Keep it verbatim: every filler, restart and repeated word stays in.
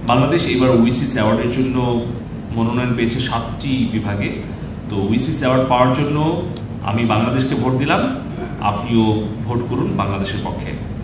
বাংলাদেশ এবার ওয়াইসিএস অ্যাওয়ার্ডের জন্য মনোনয়ন পেয়েছে সাতটি বিভাগে। তো ওয়াইসিএস অ্যাওয়ার্ড পাওয়ার জন্য আমি বাংলাদেশকে ভোট দিলাম, আপনিও ভোট করুন বাংলাদেশের পক্ষে।